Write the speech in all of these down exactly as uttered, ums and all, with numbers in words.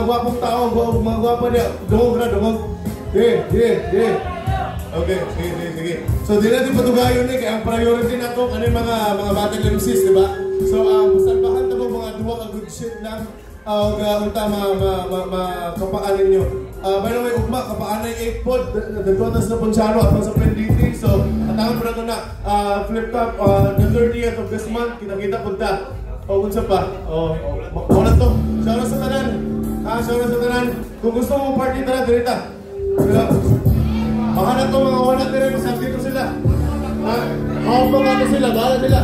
gwapong tao, mga gwapa niya. Dungog na, dungog. Sige, sige, sige. Okay, sige, sige, sige. So, di natin patugayon ni, kaya ang priority na ito, ano yung mga, mga batang M Cs, di ba? So, um, salbahan na mo mga duwa ka good shit lang. Uh, unta makapaanin nyo. Uh, by the way, ugma, kapaanay eight pod, nagtuatas na Ponchano at sa Penditi. So, atangan po na ito na, uh, flip top, uh, the thirtieth of this month, kita-kita po ta. O, kung sa pa. O, wala to. Shout out sa tanan. Ah, shout out sa tanan. Kung gusto mo party tanan, dirita. Baka na ito mga wala dire, masang dito sila. Ha? Hawag pa sila, bahala sila.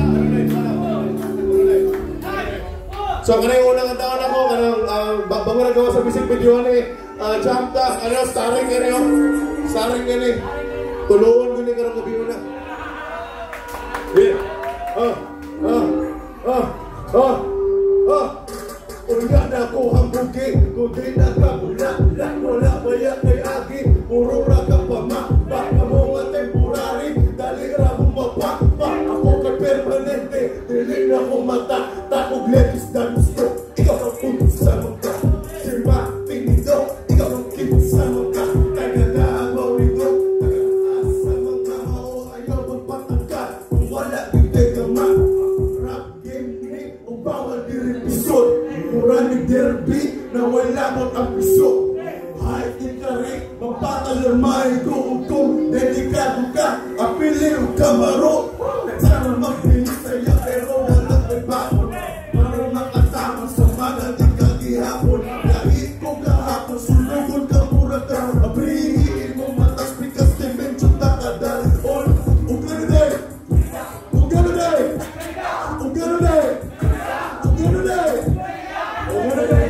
So, kanang yung unang taon ako, kanang uh, bago nagawa sa music video ni uh, Jamta, ano, starring ka niyo, starring ka ni, tulungan ko ni karang gabi mo na. Yeah. Ah, ah, ah, ah, ah. Unya na ko hambuki, kundi na ka mula, wala maya kay Agi, puro raka pa ma, baka mo nga temporary, dali ra mo mapakpa, ako ka permanente, dili na ko mata, takog letis na gusto, ikaw ang punto sa mga, sirma, tinido, ikaw ang kito sa mga, kaya na ang nito, nag-aas sa mga mao, ayaw magpatangka, kung wala hindi ka ma, rap game ni, o bawal diripisod, muranig derby, na wala mo ang piso, kahit ikari, magpatalamay ko kung delikado ka, apilin o kamaro, nagsama magpinis sa'yo, pero walang may bakon, para makasama sa mga di kagihapon, kahit kung kahapon, sulugon ka mura ka, abrihin mo matas, pikas na medyo takadal, on, kung gano'n day, kung gano'n day, kung gano'n day, kung gano'n day, kung gano'n day,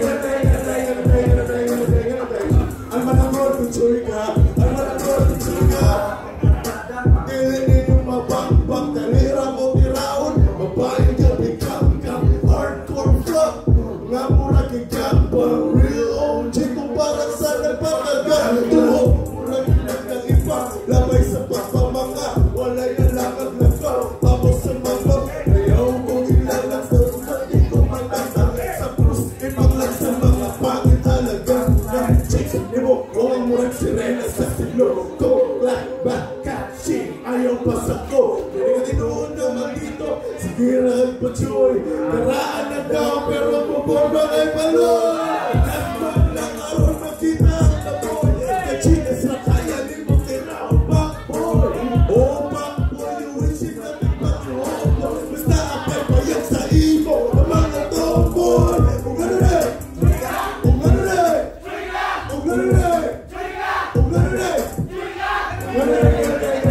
ang manamor kung churi ka, ang manamor kung churi ka, ilinin yung mabang-bang, talira mo tiraon, mabahin ka, bigam-gam, hardcore vlog, nga mura kigambang, real O G kung parang sa nagpatagal, tuho, mura kinag ng iba, labay sa pagpamanga, wala yung lakad lagaw, tapos sa mga, ayaw kong ilalang sa rusa, di ko matanda, sa krus, ipanglag sa mga pangit talaga, ng chicks, di mo, huwag mo rin sirena sa silo, ko, like, bakashi, ayaw pasak ko, hindi ka tinuon naman dito, sige rin pa choy, karaan na daw, pero puporma kay paloy, nagpag lang aron makita ang taboy, kachinas na kaya ni mo kinaon backboy, o backboy, you wish it na tigpat yung homeboy, basta apay payag sa imo, ang mga tomboy, kung gano'n rin, kung gano'n rin, kung gano'n rin, kung gano'n rin, kung gano'n rin,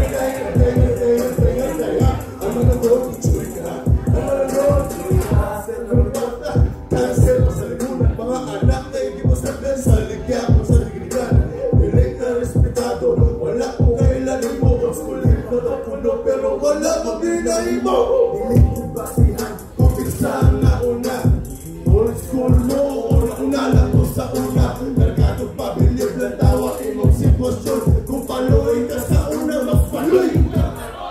pero wala mo ginay mo. Hindi basihan, kumpisahan na una. Old school mo, una-una lang mo sa una. Merkado pabilib lang tawa imong sitwasyon. Kung paloy ka sa una, mas paloy ka.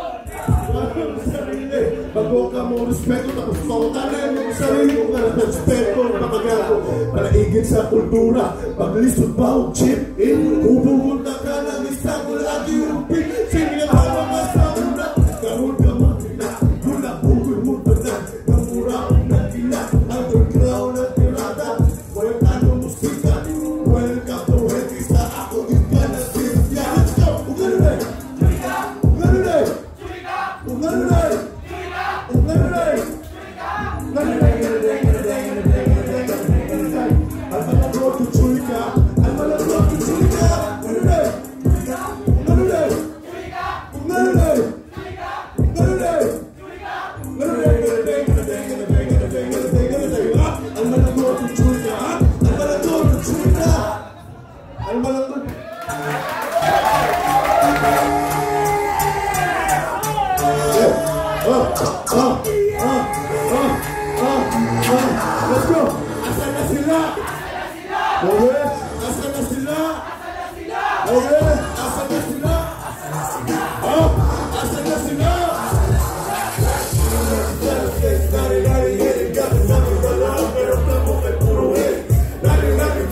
Bago ka mo respeto, tapos mautanan mo sarili mo nga respeto, papagago. Palaigid sa kultura, paglisod ba o chip in. Kubumunta ka ng isang lagi yung pin. Sige ang hawa nga sa una. Kahul ka makina, mula bukol mo tada. Namura ko na tila, underground na tirada. Walang tanong musika, welcome to Wendy. Sa ako din ka na sirya. Let's go! Kung gano'n rin! Kung gano'n rin! Kung gano'n rin! Kung gano'n rin! Kung gano'n rin! Ang mga bro, tutuloy ka. Ang mga bro, tutuloy ka. Kung gano'n rin! Kung gano'n rin! Kung gano'n rin! Let's go! Asan na sila? Okay? Asan na sila? Okay? Asan na sila? Oh! Asan na sila? Dari-dari, hit it, got me, got me, got me, pero plamo kay puro hit. Dari-dari,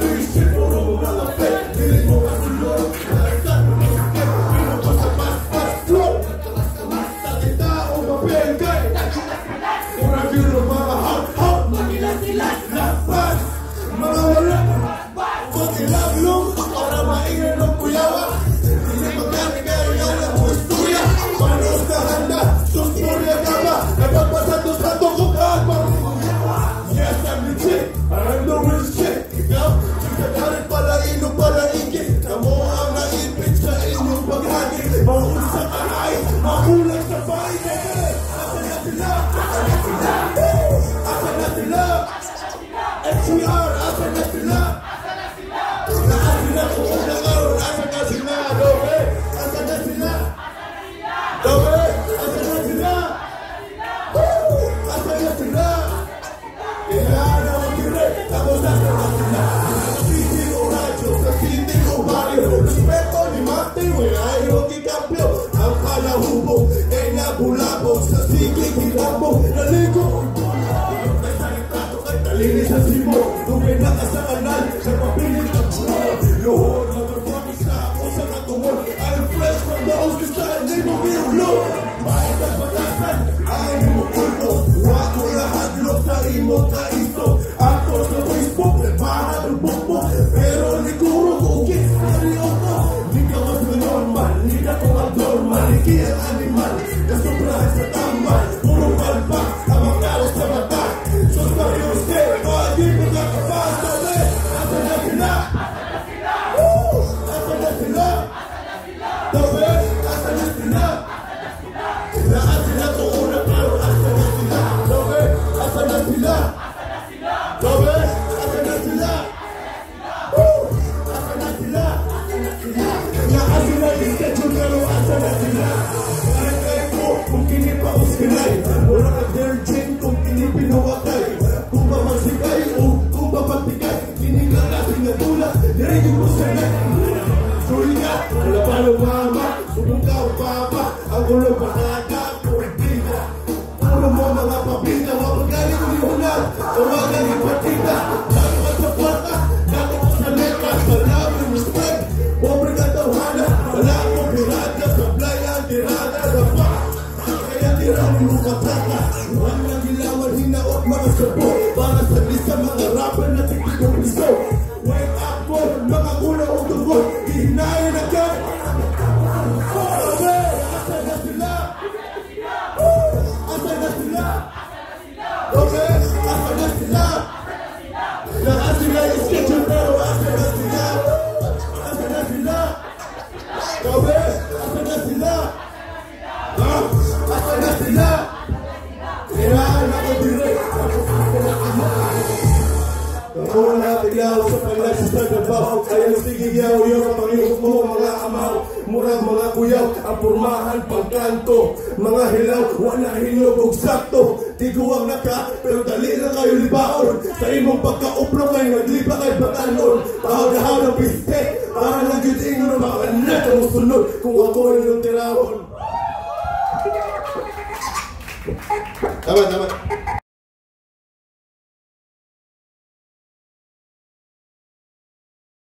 Maunsa ka ay, makulang sa bahay. Asa na sila? Asa na sila? Asa na sila? F C R, asa na sila? Asa sila kung unang araw, asa na sila? Dobe, asa na sila? Dobe, asa na sila? Asa na sila? Kailangan na mag-dire, tapos asa na sila? Sa piting o radyo, sa piting o baryo, respeto ni Mati, wala yung kikapyo. Ang kalahubog ay nabulabog, sa sigig hilabog, naligo. Linis sa simo, tubig na ka sa kanal, sa papilit at buwan. Luhod, motherfuckers na ako sa katungon. I'm fresh from the Oscar style, di mo biulo. Mahit at batasan, ay mo kulto. Wako lahat log sa imo kaiso. Ako sa Facebook, mahadubog mo. Pero liguro kukit, seryoso. Di ka mas normal, di ka kong abnormal. Iki ang animal, kasobrahan sa tambal. Puro palpak, habang karos sa mata. So sorry, di mo nakapasok eh! Asa na sila? Asa na sila? Dobe? Asa na sila? Lahat sila tuuna pero asa na sila? Dobe? Asa na sila? Dobe? Asa na sila? Asa na sila? Lahat sila i-schedule pero asa na sila? Kaya ko kung kinipakos kinay. Wala ka virgin kung kinipinuwakay. Kung mamasigay o kung mapatigay, kinilalasing na tulad, nirigin mo sa net. Suri nga, wala pa ng mama, subong ka o papa, ang ulo pa naga, purpina. Puro mo mga papina, mapagaling ko yung ulan, tawagan yung patita. Dapat sa kwarta, dapat sa letra, salamin, respect, pobre ka tawhana, wala akong pirata, sablay ang tirada, dapat. Kaya tiramin mo kataka, huwag lang ilawan, hinaot mga sabo. Para sa lisa mga rapper na tigigong piso. Wake up po, mga kulang o tungkol, hihinayin agad. Dobe, asa na sila? Asa na sila? Dobe, asa na sila? Lahat sila yung schedule pero asa na sila? Asa na sila? Dobe, asa na sila? Asa na sila? Kailangan ako direct. Ako na ilaw sa paglasis na gabaw. Kaya sige yaw-yaw ang pangihok mo mga amaw. Murang mga kuyaw ang purmahan pagkanto. Mga hilaw, wala hilog o sakto. Tiguang na ka, pero dali na kayo libaon. Sa imong pagka-uplo kayo naglipa kayo batanon. Pahaw-dahaw ng piste, para lang yun ingo na mga anak ang sunod. Kung ako yung tirawon. Tama, tama.